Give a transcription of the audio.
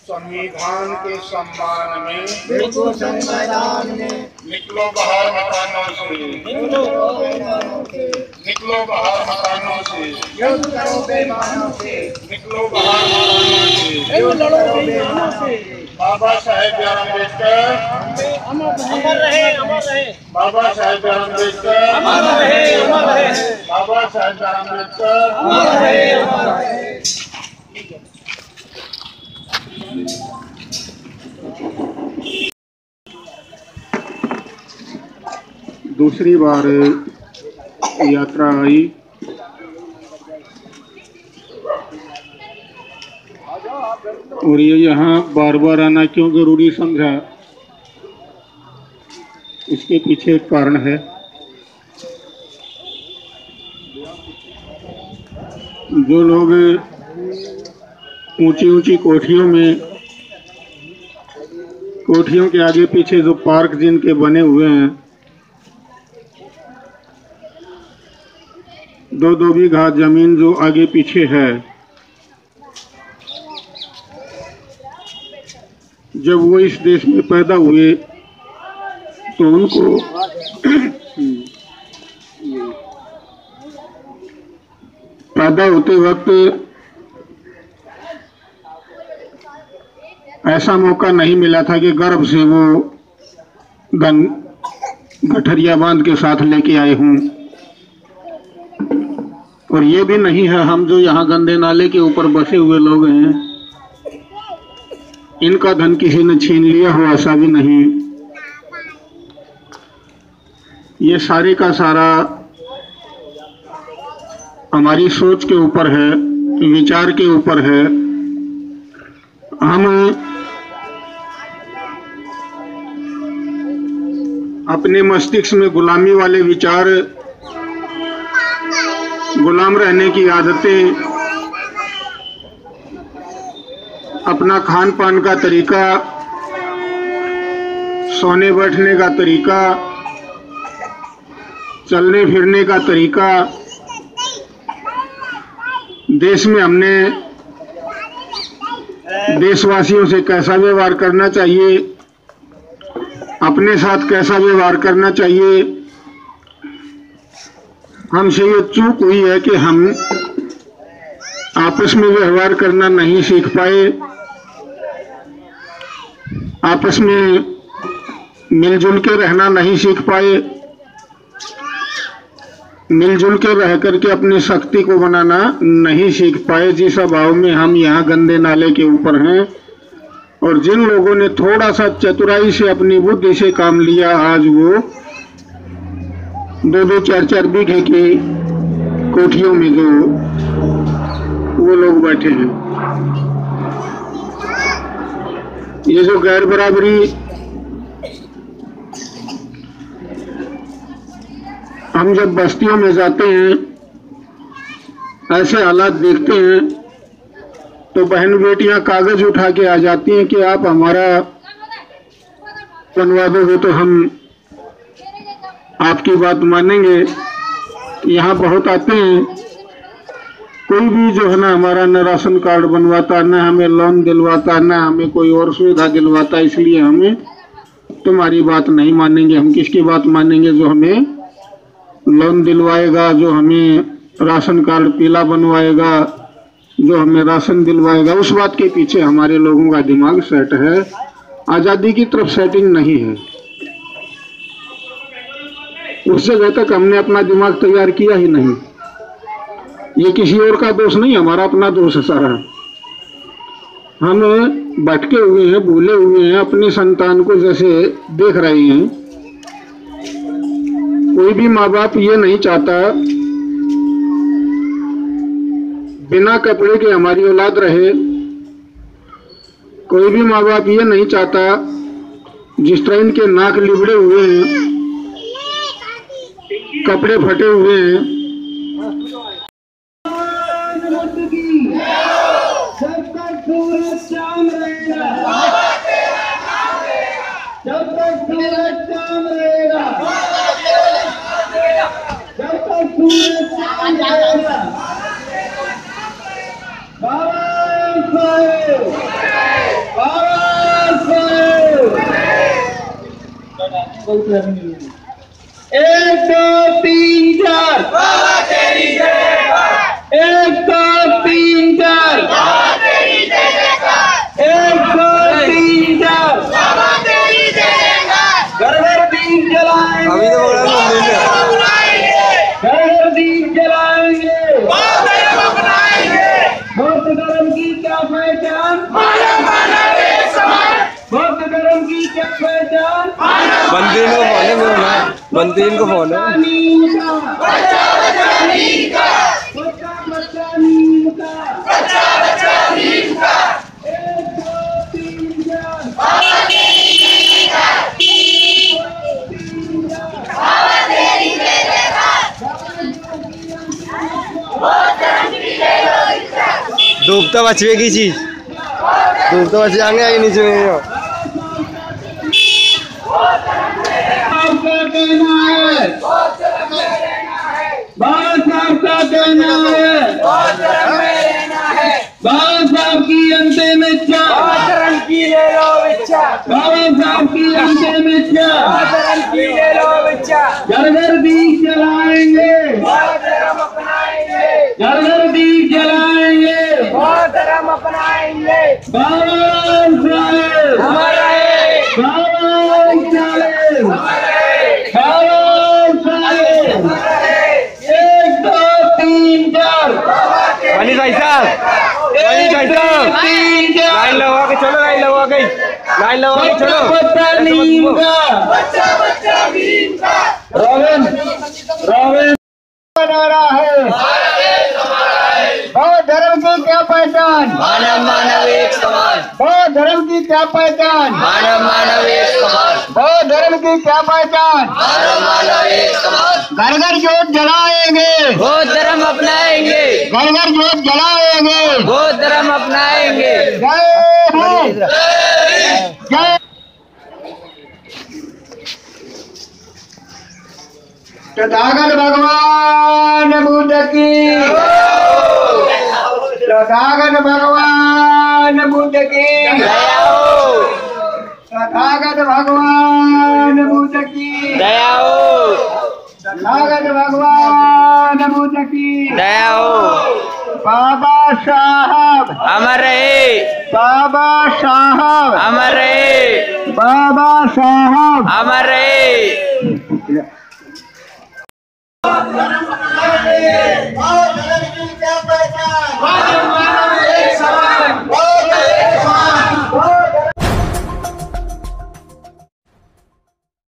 संविधान के सम्मान में देखो संविधान में निकलो बाहर मकानों से, निकलो बेईमानों से, निकलो बाहर मकानों से, युद्ध करो बेईमानों से, निकलो बाहर मकानों से, युद्ध करो बेईमानों से। बाबा साहेब अम्बेडकर अमर रहे, अमर रहे, बाबा साहेब अम्बेडकर अमर रहे, अमर रहे, बाबा साहेब अम्बेडकर अमर रहे, अमर रहे। दूसरी बार यात्रा आई और ये यहाँ बार बार आना क्यों जरूरी समझा, इसके पीछे एक कारण है। जो लोग ऊंची ऊंची कोठियों के आगे पीछे जो पार्क जिनके बने हुए हैं, 2-2 बीघा जमीन जो आगे पीछे है, जब वो इस देश में पैदा हुए तो उनको पैदा होते वक्त ऐसा मौका नहीं मिला था कि गर्भ से वो धन गठरिया बांध के साथ लेके आए हूं। और ये भी नहीं है हम जो यहाँ गंदे नाले के ऊपर बसे हुए लोग हैं, इनका धन किसी ने छीन लिया हो, ऐसा भी नहीं। ये सारे का सारा हमारी सोच के ऊपर है, विचार के ऊपर है। हम अपने मस्तिष्क में गुलामी वाले विचार, गुलाम रहने की आदतें, अपना खान पान का तरीका, सोने बैठने का तरीका, चलने फिरने का तरीका, देश में हमने देशवासियों से कैसा व्यवहार करना चाहिए, अपने साथ कैसा व्यवहार करना चाहिए, हमसे ये चूक हुई है कि हम आपस में व्यवहार करना नहीं सीख पाए, आपस में मिलजुल के रहना नहीं सीख पाए, मिलजुल के रह करके अपनी शक्ति को बनाना नहीं सीख पाए। जिस अभाव में हम यहाँ गंदे नाले के ऊपर हैं, और जिन लोगों ने थोड़ा सा चतुराई से अपनी बुद्धि से काम लिया, आज वो 2-2, 4-4 बीघे की कोठियों में जो वो लोग बैठे हैं। ये जो गैर बराबरी हम जब बस्तियों में जाते हैं, ऐसे हालात देखते हैं, तो बहन बेटियां कागज उठा के आ जाती हैं कि आप हमारा बनवा दोगे तो हम आपकी बात मानेंगे। यहाँ बहुत आते हैं, कोई भी जो है ना हमारा न राशन कार्ड बनवाता, न हमें लोन दिलवाता, न हमें कोई और सुविधा दिलवाता, इसलिए हमें तुम्हारी बात नहीं मानेंगे। हम किसकी बात मानेंगे? जो हमें लोन दिलवाएगा, जो हमें राशन कार्ड पीला बनवाएगा, जो हमें राशन दिलवाएगा, उस बात के पीछे हमारे लोगों का दिमाग सेट है। आज़ादी की तरफ सेटिंग नहीं है। उस जगह तक हमने अपना दिमाग तैयार किया ही नहीं। ये किसी और का दोष नहीं, हमारा अपना दोष है सारा। हम भटके हुए हैं, भूले हुए हैं, अपनी संतान को जैसे देख रहे हैं। कोई भी माँ बाप ये नहीं चाहता बिना कपड़े के हमारी औलाद रहे। कोई भी माँ बाप ये नहीं चाहता जिस तरह इनके नाक लिबड़े हुए हैं, कपड़े फटे हुए हैं। जब तक सूरज चांद रहेगा, जब तक सूरज चांद रहेगा, जब तक सूरज चांद रहेगा, बाबा साहेब एक दो तीन चार बाबा तेरी जयकार। एक दो तीन चार बाबा तेरी जयकार। एक दो तीन चार बाबा तेरी जयकार। घर घर दीप जलाएंगे, अभी तो बोला घर घर दीप जलाएंगे, बौद्ध धर्म अपनाएंगे। बौद्ध धर्म की क्या पहचान? मानव मानव एक समान। बौद्ध धर्म की क्या पहचान? बंदीन को फोन है मेरा, बंदीन को फोन है। नीम का बच्चा बच्चा नीम का, बच्चा बच्चा नीम का, बच्चा बच्चा नीम का। एक दो तीन चार बाबा तेरी जयकार। बाबा तेरी जयकार। धूप तो बचवे की चीज, धूप तो बच जाएंगे आगे नीचे में। आपका कहना है, बाबा साहब का कहना है, बाबा साहब की अंतिम इच्छा, बाबा साहब की अंतिम इच्छा, घर घर दीप जलाएंगे, घर घर दीप जलाएंगे, धर्म अपनाएंगे। बाबा साहेब बाबा साहेब बाबा साहेब। एक दो तीन चार वाली भाई साहब, वाली भाई साहब, तीन चार लाइन लगा के चलो, लाइन लगा के, लाइन लगा के चलो। बच्चा नीम का, बच्चा बच्चा नीम का। रोहन रोहन नारा है, बौद्ध धर्म की क्या पहचान? मानव मानव एक समान। बौद्ध धर्म की क्या पहचान? मानव मानव एक समान। बौद्ध धर्म की क्या पहचान? मानव मानव एक समान। घर घर जोत जलाएंगे, बौद्ध धर्म अपनाएंगे। घर घर जोत जलाएंगे। बौद्ध धर्म अपनाएंगे। जय हो, जय। तथागत भगवान बुद्ध की, तथागत भगवान बुद्ध की, तथागत भगवान बुद्ध की, दया हो, तथागत भगवान बुद्ध की। दया हो। बाबा साहब अमर रहे, बाबा साहब अमर रहे, बाबा साहब। अमर रहे। बौद्ध धर्म की क्या